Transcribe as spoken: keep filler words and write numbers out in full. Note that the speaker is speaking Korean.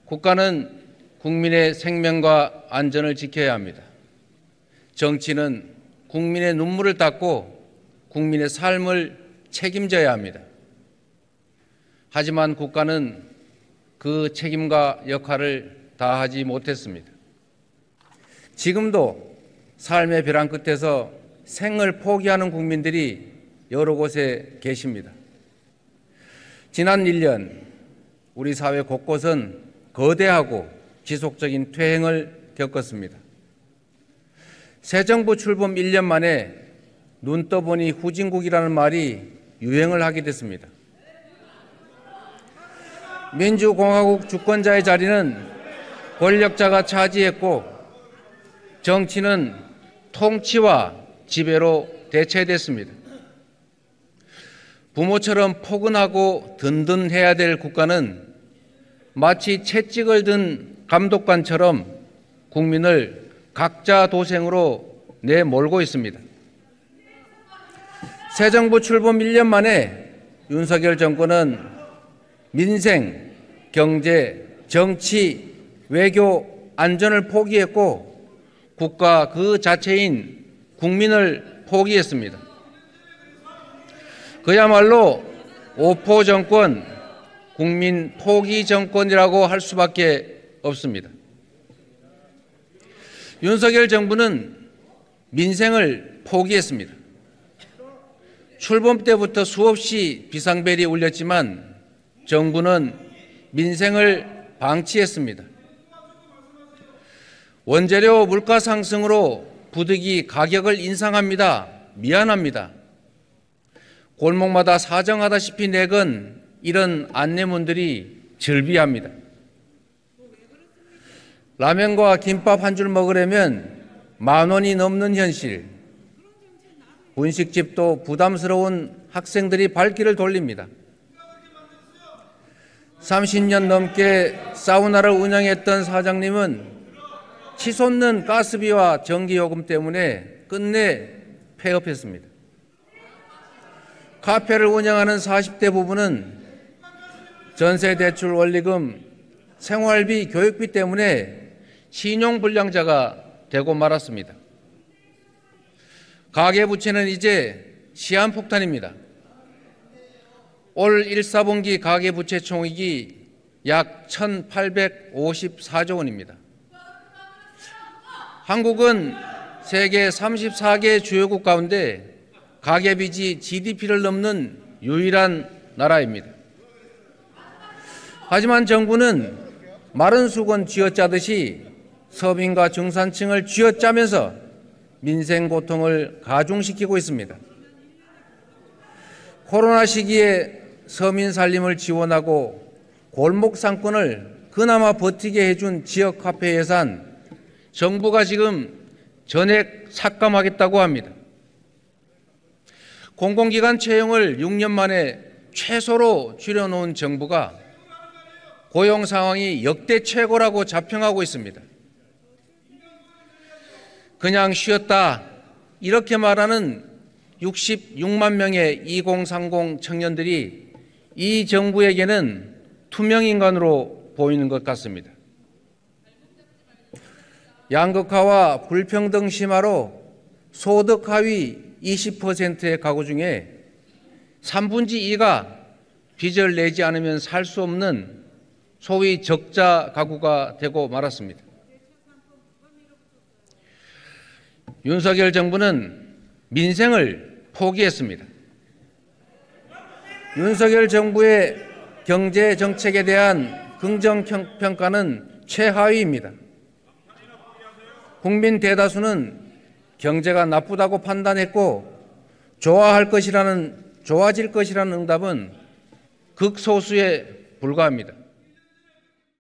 국가는 국민의 생명과 안전을 지켜야 합니다. 정치는 국민의 눈물을 닦고 국민의 삶을 책임져야 합니다. 하지만 국가는 그 책임과 역할을 다하지 못했습니다. 지금도 삶의 벼랑 끝에서 생을 포기하는 국민들이 여러 곳에 계십니다. 지난 일 년 우리 사회 곳곳은 거대하고 지속적인 퇴행을 겪었습니다. 새 정부 출범 일 년 만에 눈 떠보니 후진국이라는 말이 유행을 하게 됐습니다. 민주공화국 주권자의 자리는 권력자가 차지했고 정치는 통치와 지배로 대체됐습니다. 부모처럼 포근하고 든든해야 될 국가는 마치 채찍을 든 감독관처럼 국민을 각자 도생으로 내몰고 있습니다. 새 정부 출범 일 년 만에 윤석열 정권은 민생, 경제, 정치, 외교, 안전을 포기했고 국가 그 자체인 국민을 포기했습니다. 그야말로 오포 정권, 국민 포기 정권이라고 할 수밖에 없습니다. 윤석열 정부는 민생을 포기했습니다. 출범 때부터 수없이 비상벨이 울렸지만 정부는 민생을 방치했습니다. 원재료 물가 상승으로 부득이 가격을 인상합니다. 미안합니다. 골목마다 사정하다시피 내건 이런 안내문들이 즐비합니다. 라면과 김밥 한 줄 먹으려면 만 원이 넘는 현실. 분식집도 부담스러운 학생들이 발길을 돌립니다. 삼십 년 넘게 사우나를 운영했던 사장님은 치솟는 가스비와 전기요금 때문에 끝내 폐업했습니다. 카페를 운영하는 사십 대 부부는 전세대출 원리금, 생활비, 교육비 때문에 신용불량자가 되고 말았습니다. 가계부채는 이제 시한폭탄입니다. 올 일, 사분기 가계부채 총액이 약 천팔백오십사조 원입니다. 한국은 세계 삼십사 개 주요국 가운데 가계빚이 지디피를 넘는 유일한 나라입니다. 하지만 정부는 마른 수건 쥐어짜듯이 서민과 중산층을 쥐어짜면서 민생 고통을 가중시키고 있습니다. 코로나 시기에 서민 살림을 지원하고 골목 상권을 그나마 버티게 해준 지역 화폐 예산, 정부가 지금 전액 삭감하겠다고 합니다. 공공기관 채용을 육 년 만에 최소로 줄여놓은 정부가 고용 상황이 역대 최고라고 자평하고 있습니다. 그냥 쉬었다 이렇게 말하는 육십육만 명의 이공삼공 청년들이 이 정부에게는 투명인간으로 보이는 것 같습니다. 양극화와 불평등 심화로 소득 하위 이십 퍼센트의 가구 중에 삼분의 이가 빚을 내지 않으면 살 수 없는 소위 적자 가구가 되고 말았습니다. 윤석열 정부는 민생을 포기했습니다. 윤석열 정부의 경제 정책에 대한 긍정평가는 최하위입니다. 국민 대다수는 경제가 나쁘다고 판단했고 좋아할 것이라는, 좋아질 것이라는 응답은 극소수에 불과합니다.